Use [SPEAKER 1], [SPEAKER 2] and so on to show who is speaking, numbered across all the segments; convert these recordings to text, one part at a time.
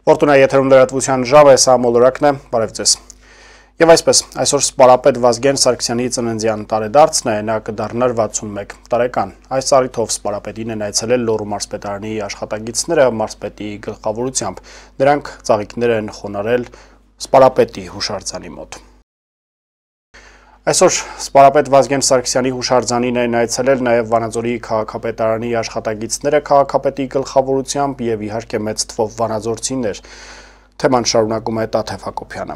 [SPEAKER 1] Ֆորտունայի եթերում լրատվության ժամ է, սա մոլորակն է, բարև ձեզ։ Եվ այսպես, այսօր սպարապետ Վազգեն Սարգսյանի ծննդյան տարեդարձն է, նա կդառնար 61 տարեկան։ Այս առիթով սպարապետին են այցելել Լոռու մարզպետարանի աշխատակիցները մարզպետի գլխավորությամբ։ Նրանք ծաղիկներ են խոնարհել սպարապետի հուշարձանի մոտ։ Այսօր սպարապետ Վազգեն Սարգսյանի հուշարձանին են այցելել նաև Վանաձորի քաղաքապետարանի աշխատակիցները քաղաքապետի գլխավորությամբ եւ իհարկե մեծ թվով վանաձորցիներ։ Թեման շարունակում է Տաթև Հակոբյանը։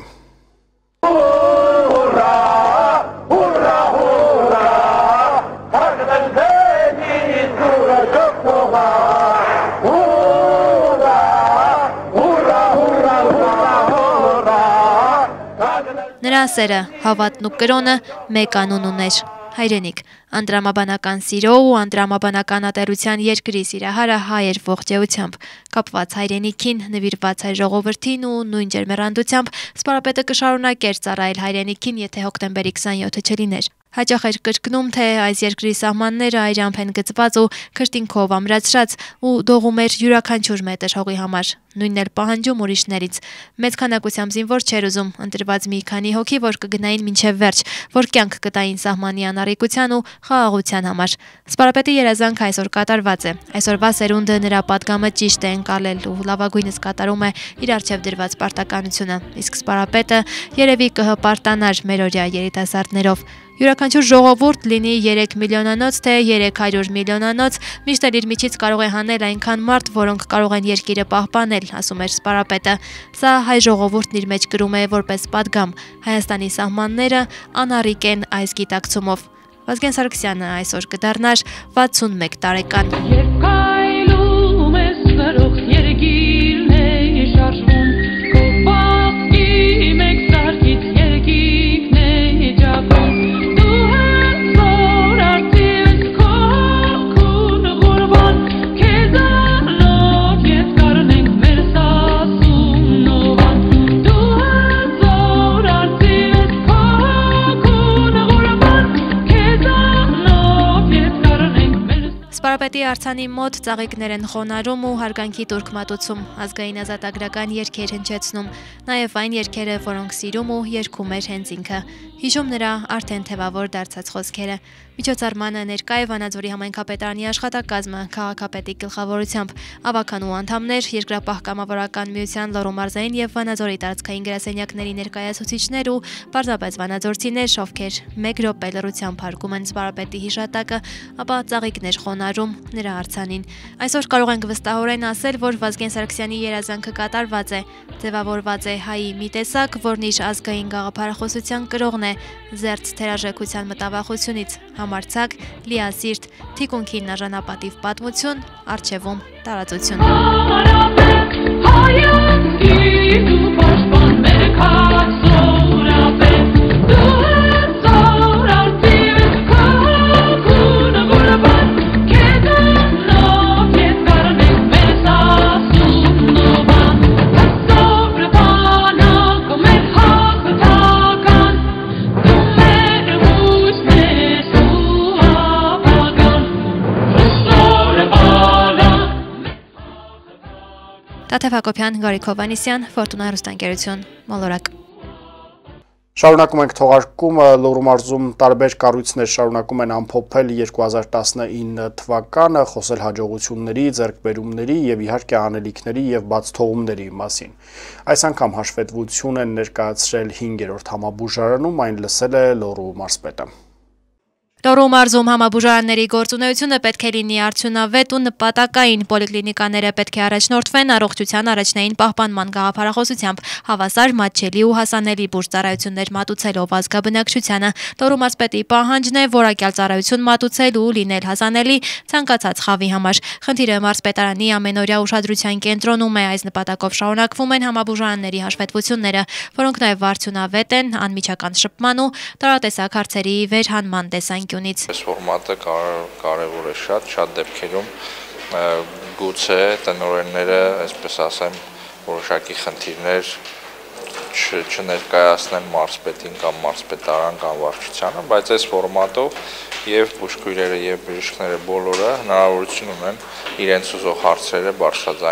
[SPEAKER 2] Նրա սերը, հավատն ու կրոնը մեկ անուն ուներ՝ հայրենիք, անդրամաբանական սիրո ու անդրամաբանական ատելության երկրի սիրահարը հայ էր ողջեությամբ, կապված հայրենիքին, նվիրված հայ ժողովրդին ու նույն ջերմեռանդությամբ սպարապետը կշարունակեր ծառայել հայրենիքին, եթե հոկտեմբերի 27-ը չլիներ։ Հաճախ էր կրկնում, թե այս երկրի սահմանները այրամբ են գծված ու քրտինքով ամրացրած ու դողում էր յուրաքանչյուր մետր հողի համար, նույնն էլ պահանջում ուրիշներից։ Մեծ քանակությամբ զինվոր չէր ուզում, ընտրված մի քանի հոգի, որ կգնային մինչև վերջ, որ կյանք կտային սահմանի անառիկության ու խաղաղության համար։ Սպարապետի երազանքը այսօր կատարված է։ Այսօրվա սերունդը նրա պատգամը ճիշտ է ընկալել ու լավագույնս կատարում է իր առջև դրված պարտականությունը, իսկ սպարապետը երևի կհպարտանար մերօրյա երիտասարդներով։ Յուրաքանչյուր ժողովուրդ լինի 3 միլիոնանոց, թե 300 միլիոնանոց, միշտ էլ իր միջից կարող է հանել այնքան մարդ, որոնք կարող են երկիրը պահպանել, ասում էր սպարապետը։ Սա հայ ժողովուրդն իր մեջ կրում է որպես պատգամ։ Հայաստանի սահմանները անառիկ են այս գիտակցումով։ Վազգեն Սարգսյանը այսօր կդառնար 61 տարեկան։ Սպարապետի արձանի մոտ ծաղիկներ են խոնարհում ու հարգանքի տուրք մատուցում, ազգային ազատագրական երգեր հնչեցնում, նաև այն երգերը, որոնք սիրում ու երգում էր հենց ինքը, հիշում նրա արդեն թևավոր դարձած խոսքերը։ Միջոցառմանը ներկա է Վանաձորի համայնքապետարանի աշխատակազմը քաղաքապետի գլխավորությամբ, ավականու անդամներ, երկրապահ կամավորական միության Լոռու մարզային եւ Վանաձորի տարածքային գրասենյակների ներկայացուցիչներ ու պարզապես վանաձորցիներ, ովքեր մեկ րոպե լռությամբ հարգում են սպարապետի հիշատակը, ապա ծաղիկներ խոնարհում նրա արձանին։ Այսօր կարող ենք վստահորեն ասել, որ Վազգեն Սարգսյանի երազանքը կատարված է, ձևավորված է հայի մի տեսակ, որն իր ազգային գաղափարախոսության կրողն է, զերծ թերարժեքության մտավախությունից, համարձակ, լիասիրտ, թիկունքին արժանապատիվ պատմություն, առջևում տարածություն։ Տաթև Հակոբյան, Գարիկ Հովհաննիսյան, Ֆորտունա հեռուստաընկերություն, մոլորակ։
[SPEAKER 1] Շարունակում ենք թողարկումը, Լոռու մարզում տարբեր կառույցներ շարունակում են ամփոփել 2019 թվականը, խոսել հաջողությունների, ձեռքբերումների եւ իհարկե անելիքների եւ բաց թողումների մասին։ Այս անգամ հաշվետվություն են ներկայացրել 5-րդ համաբուժարանում, այն լսել է Լոռու մարզպետը։
[SPEAKER 2] Լոռու մարզում համաբուժարանների գործունեությունը պետք է լինի արդյունավետ ու նպատակային, պոլիկլինիկաները պետք է առաջնորդվեն առողջության առաջնային պահպանման գաղափարախոսությամբ, հավասար, մատչելի ու հասանելի բուժծառայություններ մատուցելով ազգաբնակչությանը։ Լոռու մարզպետի պահանջն է որակյալ ծառայություն մատուցել ու լինել հասանելի ցանկացած խավի համար։ Խնդիրը մարզպետարանի ամենօրյա ուշադրության կենտրոնում է, այս նպատակով շարունակվում են համաբուժարանների հաշվետվությունները, որոնք նաև արդյունավետ են անմիջական շփման ու տարատեսակ հարցերի վերհանման տեսանկյունից։
[SPEAKER 3] Այս ֆորմատը կարևոր է շատ դեպքերում գուցե տնօրենները, այսպես ասեմ, որոշակի խնդիրներ չներկայացնեն մարզպետին կամ մարզպետարան կամ վարչությանը, բայց այս ֆորմատով եւ բուժքույրերը եւ բժիշկները բոլորը հնարավորություն ունեն իրենց ուզող հարցերը բարձրաձայնել։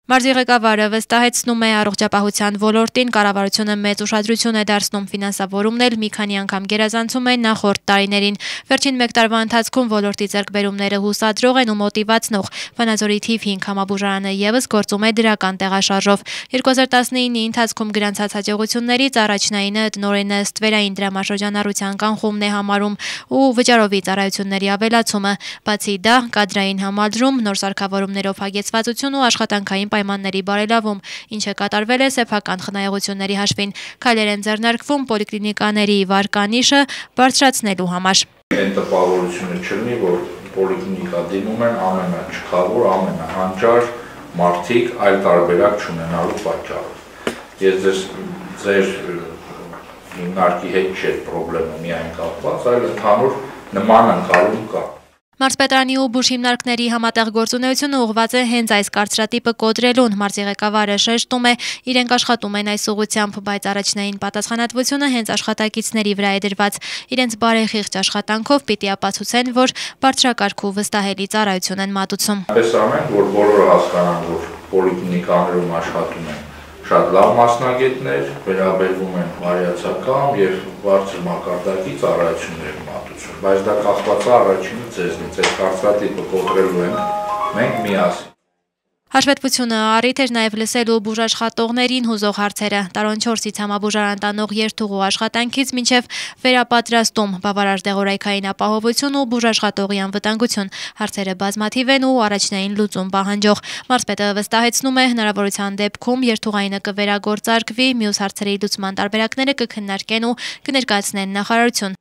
[SPEAKER 2] Մարզի ղեկավարը վստահեցնում է առողջապահության ոլորտին կառավարությունը մեծ ուշադրություն է դարձնում ֆինանսավորումն էլ մի քանի անգամ գերազանցում է նախորդ տարիներին։ Վերջին 1 տարվա ընթացքում ոլորտի ձեռքբերումները հուսադրող են ու մոտիվացնող։ Վանաձորի թիվ 5 համաբուժարանը ևս գործում է դրական տեղաշարժով։ 2019-ի ընթացքում գրանցած հաջողություններից առաջնայինը տնօրենը ստվերային դրամաշրջանառության կանխումն է համարում ու վճարովի ծառայությունների ավելացումը։ Բացի դա, կադրային համալրում, նոր սարքավորումներով հագեցվածություն ու աշխատանքային պայմանների բարելավում, ինչը կատարվել է սեփական խնայողությունների հաշվին։ Քայլեր են ձեռնարկվում պոլիկլինիկաների վարկանիշը բարձրացնելու համար։
[SPEAKER 3] Այն տպավորությունը չլինի, որ պոլիկլինիկա դիմում են ամենաչքավոր, ամենահանճար մարդիկ այլ տարբերակ չունենալու պատճառով։ Ես ձեր հիմնարկի հետ չէ պրոբլեմը միայն կապված, այլ ընդհանուր նման ընկալում կա։
[SPEAKER 2] Մարզպետարանի ու բուժ հիմնարկների համատեղ գործունեությունը ուղղված է հենց այս կարծրատիպը կոտրելուն։ Մարզի ղեկավարը շեշտում է, իրենք աշխատում են այս ուղղությամբ, բայց առաջնային պատասխանատվությունը հենց աշխատակիցների վրա է դրված։ Իրենց բարեխիղճ աշխատանքով պիտի ապացուցեն, որ բարձրակարգ ու վստահելի ծառայություն են մատուցում։
[SPEAKER 3] Պես ամեն, որ բոլորը հասկանան, որ պոլիկլինիկաներում աշխատում են շատ լավ մասնագետներ, վերաբերվում են վարյացակամ եւ բարձր մակարդակի ծառայություններ մատուցում, բայց դա կախված է առաջինը ձեզնից, այս կարծրատիպը կոտրելու ենք մենք միասին։
[SPEAKER 2] Հաշվետվությունը առիթ էր նաև լսելու բուժաշխատողներին հուզող հարցերը։ Տարոն 4-ից համաբուժարան տանող երթուղու աշխատանքից մինչև վերապատրաստում, բավարար դեղորայքային ապահովություն ու բուժաշխատողի անվտանգություն։ Հարցերը բազմաթիվ են ու առաջնային լուծում պահանջող։ Մարզպետը վստահեցնում է, հնարավորության դեպքում երթուղայինը կվերագործարկվի, մյուս հարցերի լուծման տարբերակները կքննարկեն ու կներկայացնեն նախարարություն։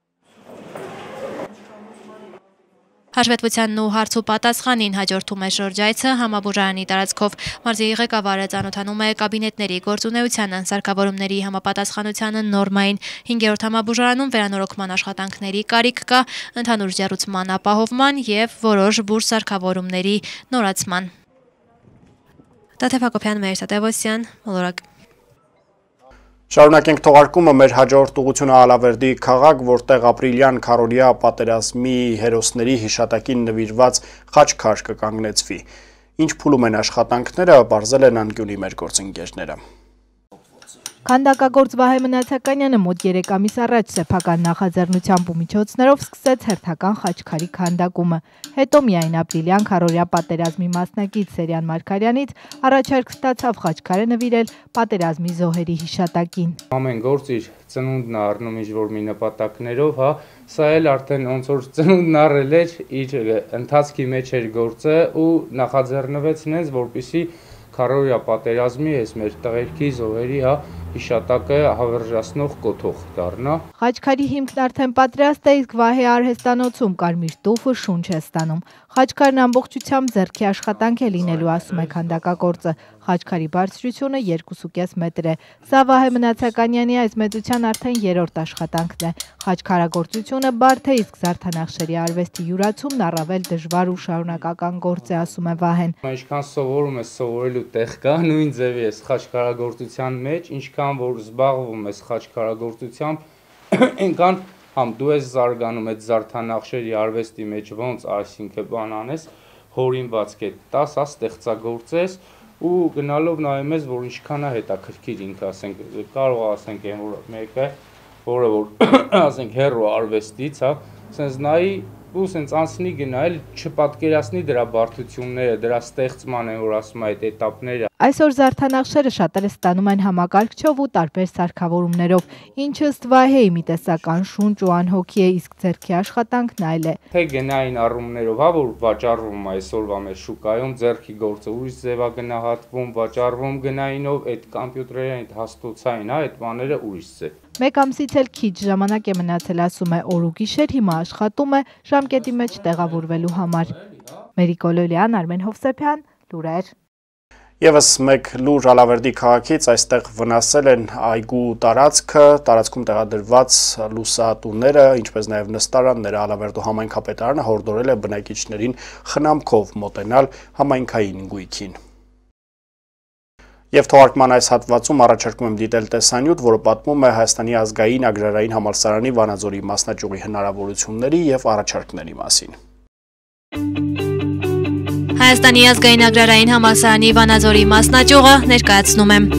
[SPEAKER 2] Հաշվետվությանն ու հարց ու պատասխանին հաջորդում է շրջայցը համաբուժարանի տարածքով։ Մարզի ղեկավարը ծանոթանում է կաբինետների գործունեությանը, սարքավորումների համապատասխանությանը նորմային։ 5-րդ համաբուժարանում վերանորոգման աշխատանքների կարիք կա, ընդհանուր ջեռուցման ապահովման եւ որոշ բուժ սարքավորումների նորացման։ Տաթև Հակոբյան, Մերսա Տևոսյան, Մոլորակ։
[SPEAKER 1] Շարունակենք թողարկումը մեր հաջորդ ուղղությունը Ալավերդի քաղաք, որտեղ ապրիլյան քարորիա պատերազմի հերոսների հիշատակին նվիրված խաչքար կկանգնեցվի։ Ինչ փուլում են աշխատանքները, բարձել են անկյունի մեր գործընկերները։
[SPEAKER 4] Քանդակագործ Վահե Մնացականյանը մոտ 3 ամիս առաջ սեփական նախաձեռնությամբ ու միջոցներով սկսեց հերթական խաչքարի քանդակումը։ Հետո միայն ապրիլյան քարորիա պատերազմի մասնակից Սերյան Մարգարյանից առաջարկ ստացավ խաչքարը նվիրել պատերազմի զոհերի հիշատակին։
[SPEAKER 5] Ամեն գործ իր ծնունդն առնում ինչ-որ մի նպատակներով, հա, սա էլ արդեն ոնց որ ծնունդն առել էր, իր ընթացքի մեջ էր գործը ու նախաձեռնվեց նենց, որպեսզի քարորիա պատերազմի այս մեր տղերքի զոհերի, հա, հիշատակը հավերժացնող կոթող դառնա։
[SPEAKER 4] Խաչքարի հիմքն արդեն պատրաստ է, իսկ Վահե արհեստանոցում կարմիր տուֆը շունչ է ստանում։ Խաչքարն ամբողջությամբ ձեռքի աշխատանք է լինելու, ասում է քանդակագործը։ Խաչքարի բարձրությունը 2.5 մետր է։ Սա Վահե Մնացականյանի այս մեծության արդեն 3-րդ աշխատանքն է։ Խաչքարագործությունը բարդ է, իսկ զարդանախշերի արվեստի յուրացումն առավել դժվար ու շարունակական գործ է, ասում է Վահեն։
[SPEAKER 5] Ինչքան սովորում ես, սովորելու տեղ կա, նույն ձևի է խաչքարագործության մեջ, ինչքան որ զբաղվում ես խաչքարագործությամբ, այնքան համ դու ես զարգանում այդ զարդանախշերի արվեստի մեջ ոնց այսինքն բան անես, հորինված կետ տաս, ստեղծագործես ու գնալով նայում ես, որ ինչքան է հետաքրքիր ինքը, ասենք, կարող ասենք այն որ մեկը, որը որ ասենք հերո արվեստից, հա, sense նայի ու sense անցնի գնալ, չպատկերացնի դրա բարդությունները, դրա ստեղծման են, որ ասում է այդ էտապները։
[SPEAKER 4] Այսօր զարդանախշերը շատերը ստանում են համակարգչով ու տարբեր սարքավորումներով, ինչը ըստ Վահեի մի տեսական շունչ ու անհոգի է, իսկ ձեռքի աշխատանքն այլ է։
[SPEAKER 5] Թե գնային առումներով, հա, որ վաճառվում այսօրվա մեր շուկայում, ձեռքի գործը ուրիշ ձև է գնահատվում, վաճառվում գնայինով, այդ կոմպյուտերային, այդ հաստոցային, հա, այդ բաները ուրիշ ձև։
[SPEAKER 4] Մեկ ամսից էլ քիչ ժամանակ է մնացել, ասում է, օր ու գիշեր հիմա աշխատում է ժամկետի մեջ տեղավորվելու համար։ Մերիկ Օլոլյան, Արմեն Հովսեփյան, լուրեր։
[SPEAKER 1] Եվս մեկ լուր Ալավերդի քաղաքից, այստեղ վնասել են այգու տարածքը, տարածքում տեղադրված լուսատուները, ինչպես նաև նստարանները։ Ալավերդու համայնքապետարանը հորդորել է բնակիչներին խնամքով մոտենալ համայնքային գույքին։ Եվ թողարկման այս հատվածում առաջարկում եմ դիտել տեսանյութ, որը պատմում է Հայաստանի ազգային agrarային համալսարանի Վանաձորի մասնաճյուղի հնարավորությունների և առաջարկների մասին։
[SPEAKER 2] Հայաստանի ազգային agrarային համալսարանի Վանաձորի մասնաճյուղը ներկայացնում եմ։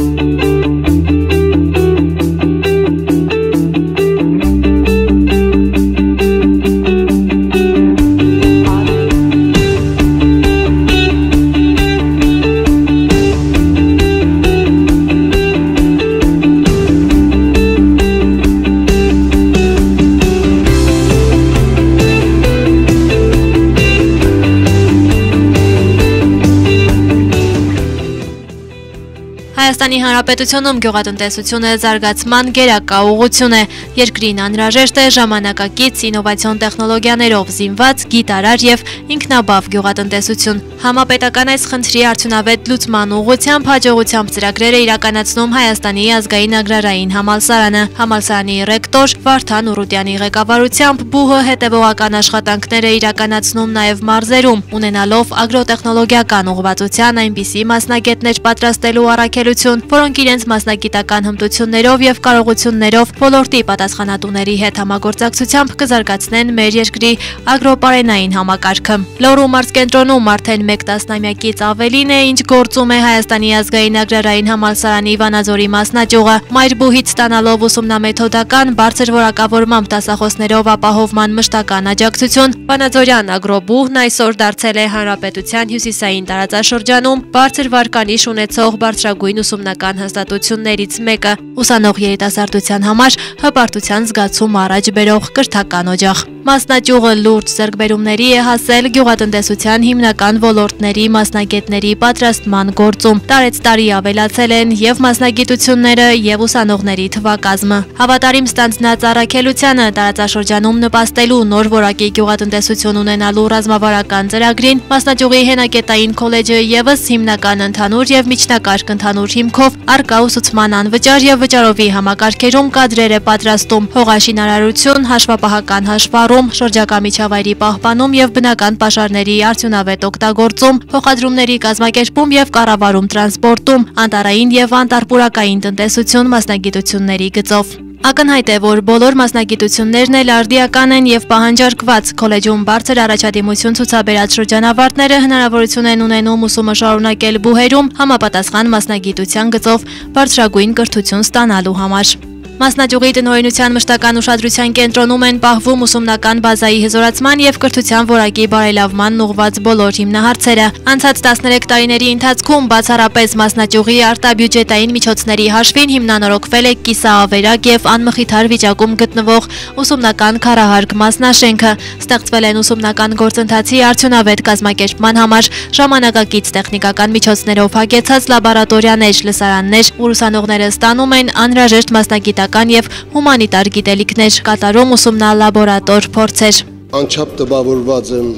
[SPEAKER 2] Հայաստանի Հանրապետությունում գյուղատնտեսությունը զարգացման գերակա ուղղություն է։ Երկրին անհրաժեշտ է ժամանակակից ինովացիոն տեխնոլոգիաներով զինված, գիտարար եւ ինքնաբավ գյուղատնտեսություն։ Համապետական այս խնդրի արդյունավետ լուծման ուղղությամբ հաջողությամբ ծրագրեր է իրականացնում Հայաստանի ազգային agrarային համալսարանը։ Համալսարանի ռեկտոր Վարդան Ուրուտյանի ղեկավարությամբ ԲՈՒՀ-ը հետևողական աշխատանքներ է իրականացնում նաեւ մարզերում, ունենալով ագրոտեխնոլոգիական ուղղվածության այնպիսի մասնագետներ պատրաստելու առաքելություն, որոնք իրենց մասնագիտական հմտություններով եւ կարողություններով ոլորտի պատասխանատուների հետ համագործակցությամբ կզարգացնեն մեր երկրի ագրոպարենային համակարգը։ Լոռու մարզկենտրոնում արդեն 1 տասնամյակից ավելին է, ինչ գործում է Հայաստանի ազգային agrarային համալսարանի Վանաձորի մասնաճյուղը։ Մայր բուհից ստանալով ուսումնամեթոդական բարձր որակավորմամբ դասախոսներով ապահովման մշտական աջակցություն, Վանաձորյան ագրոբուհն այսօր դարձել է հանրապետության հյուսիսային տարածաշրջանում բարձր վարկանիշ ունեցող բարձրագույն ուսումնական հաստատություններից մեկը, ուսանող երիտասարդության համար հպարտության զգացում առաջ բերող կրթական օջախ։ Մասնաճյուղը լուրջ ձեռքբերումների է հասել գյուղատնտեսության հիմնական ոլորտների մասնագետների պատրաստման գործում։ Տարեց տարի ավելացել են եւ մասնագիտությունները եւ ուսանողների թվակազմը։ Հավատարիմ ստանձնած առաքելությանը տարածաշրջանում նպաստելու նոր որակի գյուղատնտեսություն ունենալու ռազմավարական ծրագրին մասնաճյուղի հենակետային քոլեջը եւս հիմնական ընդհանուր եւ միջնակարգ ընդհանուր հիմքով արկա ուսուցման անվճար եւ վճարովի համակարգերում կադրեր է պատրաստում, հողաշինարարություն, հաշվապահական հաշվառում, շրջակա միջավայրի պահպանում եւ բնական պաշարների արդյունավետ օգտագործում, փոխադրումների կազմակերպում եւ կառավարում տրանսպորտում, անտառային եւ անտառպուրակային տնտեսություն մասնագիտությունների գծով։ Ակնհայտ է, որ բոլոր մասնագիտություններն էլ արդիական են եւ պահանջարկված։ Քոլեջում բարձր առաջադիմություն ցուցաբերած շրջանավարտները հնարավորություն են ունենում ուսումը շարունակել բուհերում համապատասխան մասնագիտության գծով բարձրագույն կրթություն ստանալու համար։ Մասնաճյուղի տնօրինության մշտական ուշադրության կենտրոնում են պահվում ուսումնական բազայի հզորացման եւ կրթության որակի բարելավման ուղղված բոլոր հիմնահարցերը։ Անցած 13 տարիների ընթացքում բացառապես մասնաճյուղի արտաբյուջետային միջոցների հաշվին հիմնանորոգվել է կիսաավերակ եւ անմխիթար վիճակում գտնվող ուսումնական քառահարկ մասնաշենքը։ Ստեղծվել են ուսումնական գործընթացի արդյունավետ կազմակերպման համար ժամանակակից տեխնիկական միջոցներով հագեցած լաբորատորիաներ, լսարաններ, ուր ուսանողները ստանում են անհրաժեշտ մասնագիտական եւ հումանիտար գիտելիքներ, կատարում ուսումնալաբորատոր փորձեր։
[SPEAKER 6] Անչափ տպավորված եմ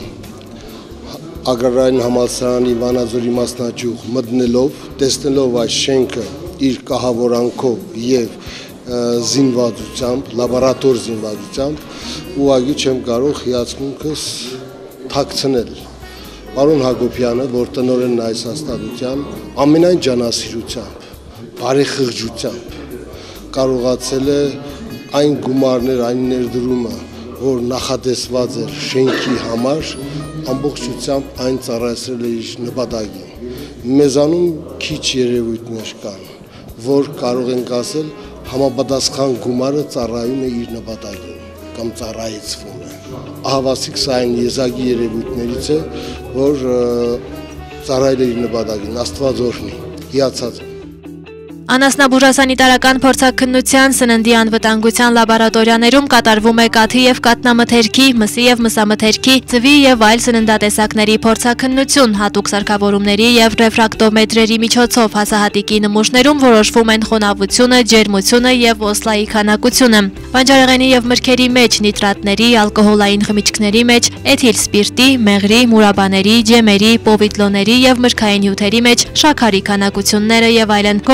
[SPEAKER 6] Ագրարային համալսարանի Վանաձորի մասնաճյուղ մտնելով, տեսնելով այս շենքը իր կահավորանքով եւ զինվածությամբ, լաբորատոր զինվածությամբ, ուղղակի չեմ կարող հիացմունքս թաքցնել։ Պարոն Հակոբյանը, որ տնօրենն այս հաստատության, ամենայն ջանասիրությամբ, բարեխղճությամբ կարողացել է այն գումարներ, այն ներդրումը, որ նախատեսված էր շենքի համար, ամբողջությամբ այն ծառայեցրել է իր նպատակին։ Մեզանում քիչ երևույթներ կան, որ կարող ենք ասել համապատասխան գումարը ծառայում է իր նպատակին կամ ծառայեցվում է։ Ահավասիկ սա այն եզակի երևույթներից է, որ ծառայել է իր նպատակին, Աստված օրհնի, հիացած։
[SPEAKER 2] Անասնաբուժասանիտարական փորձաքննության, սննդի անվտանգության լաբորատորիաներում կատարվում է կաթի եւ կատնամթերքի, մսի եւ մսամթերքի, ձվի եւ այլ սննդատեսակների փորձաքննություն, հատուկ սարքավորումների եւ ռեֆրակտոմետրերի միջոցով հասահատիկի նմուշներում որոշվում են խոնավությունը, ջերմությունը եւ օսլայի քանակությունը։ Բանջարեղենի եւ մրգերի մեջ նիտրատների, ալկոհոլային խմիչքների մեջ, էթիլ սպիրտի, մեղրի, մուրաբաների, ջեմերի, պովիդլոների եւ մրգային հյութերի մեջ շաքարի քանակությունները եւ այլն գործում են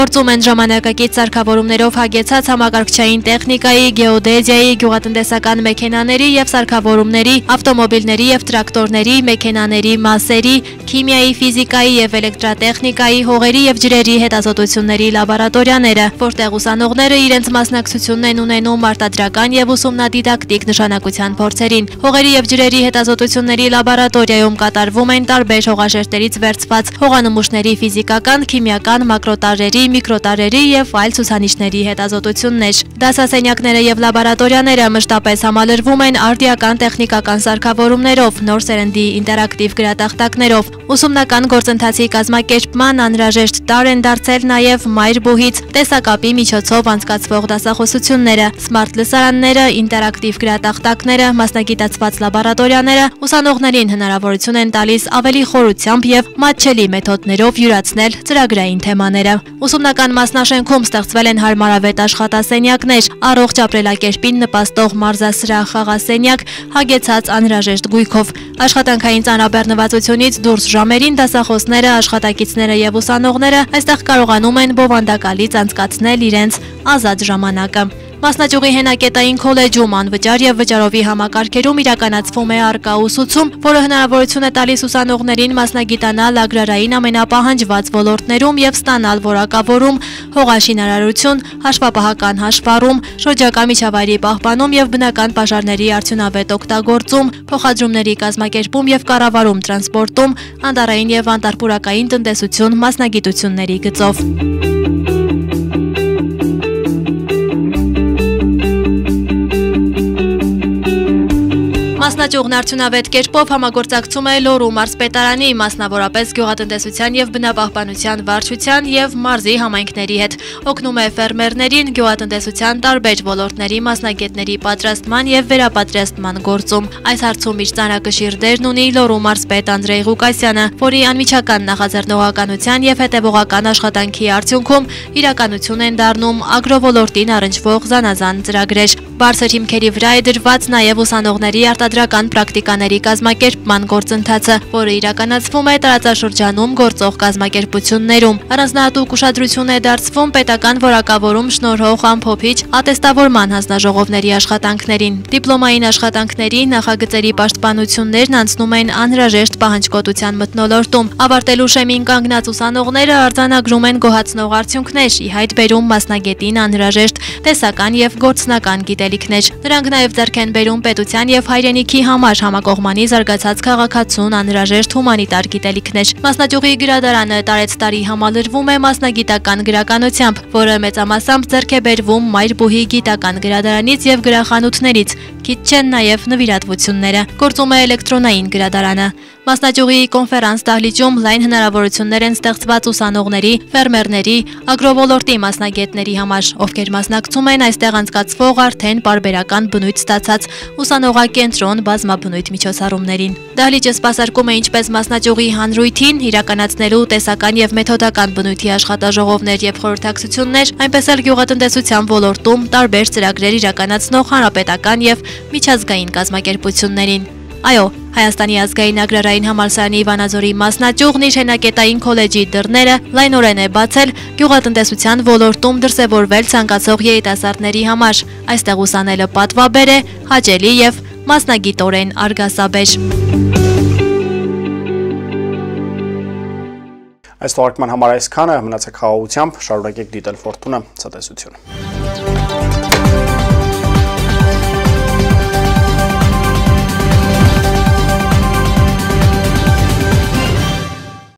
[SPEAKER 2] ժամանակակից սարքավորումներով հագեցած համակարգչային տեխնիկայի, գեոդեզիայի, գյուղատնտեսական մեքենաների եւ սարքավորումների, ավտոմոբիլների եւ տրակտորների, մեքենաների մասերի, քիմիայի, ֆիզիկայի եւ էլեկտրատեխնիկայի, հողերի եւ ջրերի հետազոտությունների լաբորատորիաները, որտեղ ուսանողները իրենց մասնակցությունն են ունենում արտադրական եւ ուսումնադիդակտիկ նշանակության փորձերին։ Հողերի եւ ջրերի հետազոտությունների լաբորատորիայում կատարվում են տարբեր հողաշերտերից վերցված հողանմուշների ֆիզիկական, քիմիական, մակրոտարրերի, միկրոտարրերի եւ այլ ցուցանիշների հետազոտություններ։ Դասասենյակները եւ լաբորատորիաները մշտապես համալրվում են արդիական տեխնիկական սարքավորումներով, նոր սերնդի ինտերակտիվ գրատախտակներով։ Ուսումնական գործընթացի կազմակերպման անհրաժեշտ տարր են դարձել նաեւ մայր բուհից տեսակապի միջոցով անցկացվող դասախոսությունները, սմարթ լսարանները, ինտերակտիվ գրատախտակները, մասնագիտացված լաբորատորիաները ուսանողներին հնարավորություն են տալիս ավելի խորությամբ եւ մատչելի մեթոդներով յուրացնել ծրագրային թեմաները։ Ուսումնական մասնաշենքում ստեղծվել են հարմարավետ աշխատասենյակներ, առողջ ապրելակերպին նպաստող մարզասրահ խաղասենյակ, հագեցած անհրաժեշտ գույքով։ Աշխատանքային ծանրաբեռնվածությունից դուրս ժամերին դասախոսները, աշխատակիցները եւ ուսանողները այստեղ կարողանում են բովանդակալից անցկացնել իրենց ազատ ժամանակը։ Մասնաճյուղի հենակետային քոլեջում անվճար եւ վճարովի համակարգերում իրականացվում է առկա ուսուցում, որը հնարավորություն է տալիս ուսանողներին մասնագիտանալ ագրարային ամենապահանջված ոլորտներում եւ ստանալ որակավորում, հողաշինարարություն, հաշվապահական հաշվառում, շրջակա միջավայրի պահպանում եւ բնական պաշարների արդյունավետ օգտագործում, փոխադրումների կազմակերպում եւ կառավարում տրանսպորտում, անտառային եւ անտառպուրակային տնտեսություն մասնագիտությունների գծով։ Մասնաճյուղն արդյունավետ կերպով համագործակցում է Լոռու մարզպետարանի, մասնավորապես գյուղատնտեսության եւ բնապահպանության վարչության եւ մարզի համայնքների հետ, օգնում է ֆերմերներին գյուղատնտեսության տարբեր ոլորտների մասնագետների պատրաստման եւ վերապատրաստման գործում։ Այս հարցում իր ծանրակշիռ դերն ունի Լոռու մարզպետ Անդրեյ Ղուկասյանը, որի անմիջական նախաձեռնողականության եւ հետեւողական աշխատանքի արդյունքում իրականություն են դառնում ագրովոլորտին առնչվող զանազան ծրագրեր։ Բարձր հիմքերի վրա է դրված նաեւ ուսանողների արտադրական պրակտիկաների կազմակերպման գործընթացը, որը իրականացվում է տարածաշրջանում գործող կազմակերպություններում։ Առանձնահատուկ ուշադրություն է դարձվում պետական որակավորում շնորհող ամփոփիչ ատեստավորման հանձնաժողովների աշխատանքներին։ Դիպլոմային աշխատանքների նախագծերի պաշտպանություններն անցնում են անհրաժեշտ պահանջկոտության մթնոլորտում։ Ավարտելու շեմին կանգնած ուսանողները արձանագրում են գոհացնող արդյունքներ, ի հայտ բերում մասնագետին անհրաժեշտ տեսական եւ գործնական գիտելիքներ։ Նրանք նաեւ ձեռք են բերում պետության եւ հայրենիքի համար համակողմանի զարգացած քաղաքացուն անհրաժեշտ հումանիտար գիտելիքներ։ Մասնաճյուղի գրադարանը տարեցտարի համալրվում է մասնագիտական գրականությամբ, որը մեծամասամբ ձեռք է բերվում մայր բուհի գիտական գրադարանից եւ գրախանութներից, քիչ չեն նաեւ նվիրատվությունները։ Գործում է էլեկտրոնային գրադարանը։ Մասնաճյուղի կոնֆերանս դահլիճում լայն հնարավորություններ են ստեղծված ուսանողների, ֆերմերների, ագրովոլորտի մասնագետների համար, ովքեր մասնակցում են այստեղ անցկացվող արդեն պարբերական բնույթ ստացած ուսանողակենտրոն բազմաբնույթ միջոցառումներին։ Դահլիճը սպասարկում է ինչպես մասնաճյուղի հանրույթին իրականացնելու տեսական եւ մեթոդական բնույթի աշխատաժողովներ եւ խորհրդակցություններ, այնպես էլ գյուղատնտեսության ոլորտում տարբեր ծրագրեր իրականացնող հանրապետական եւ միջազգային կազմակերպություններին։ Այո, Հայաստանի ազգային agrarային համալսարանի Վանաձորի մասնաճյուղն իր հենակետային քոլեջի դռները լայնորեն է բացել գյուղատնտեսության ոլորտում դրսևորվել ցանկացող երիտասարդների համար։ Այստեղ ուսանելը պատվաբեր է, հաճելի եւ մասնագիտորեն արգասաբեր։
[SPEAKER 1] Այս թողարկման համար այսքանը, մնացեք խաղաղությամբ, շարունակեք դիտել Ֆորտունա ցտեսություն։